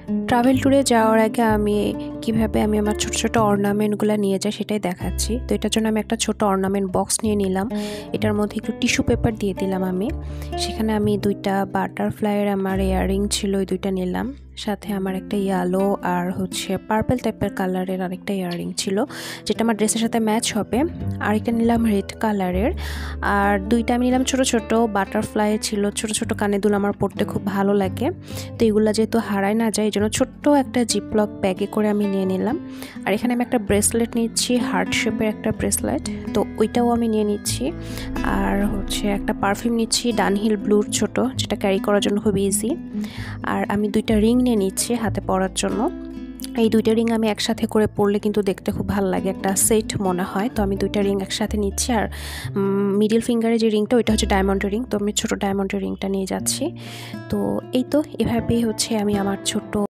Travel ট্যুরে যাওয়ার আগে আমি কিভাবে আমি আমার ছোট ছোট অর্নামেন্টগুলো নিয়ে যাই সেটাই দেখাচ্ছি। তো এটার জন্য আমি একটা ছোট অর্নামেন্ট বক্স নিয়ে নিলাম। এটার মধ্যে একটু টিস্যু পেপার দিয়ে দিলাম আমি। সেখানে আমি 2টা বাটারফ্লাইয়ের আমার ইয়াররিং ছিল, ওই 2টা নিলাম। সাথে আমার একটা ইয়েলো আর পার্পল টাইপের কালারের আরেকটা ইয়াররিং ছিল, যেটা আমার ড্রেসের সাথে ম্যাচ হবে। আরেকটা নিলাম রেড কালারের। আর 2টা আমি নিলাম ছোট ছোট বাটারফ্লাই ছিল, ছোট ছোট কানের দুল আমার পরতে খুব ভালো লাগে। তো এগুলো যেহেতু হারায় না যায়, এই জন্য ছোট্ট একটা জিপলক ব্যাগে করে আমি নিয়ে নিলাম। আর এখানে আমি একটা ব্রেসলেট নিচ্ছি, হার্ট শেপের একটা ব্রেসলেট, তো ওইটাও আমি নিয়ে নিচ্ছি। আর একটা পারফিউম নিচ্ছি ডানহিল ব্লুর ছোট, যেটা ক্যারি করার জন্য খুব ইজি। আর আমি 2টা রিং নিয়ে নিচ্ছি হাতে পরার জন্য। এই 2টা রিং আমি একসাথে করে পরলে কিন্তু দেখতে খুব ভালো লাগে, একটা সেট মনে হয়। তো আমি 2টা রিং একসাথে নিচ্ছি। আর মিডল ফিঙ্গারে যে রিংটা, ওইটা হচ্ছে ডায়মন্ডের রিং, তো আমি ছোটো ডায়মন্ডের রিংটা নিয়ে যাচ্ছি। তো এই তো এভাবেই আমি আমার ছোট্ট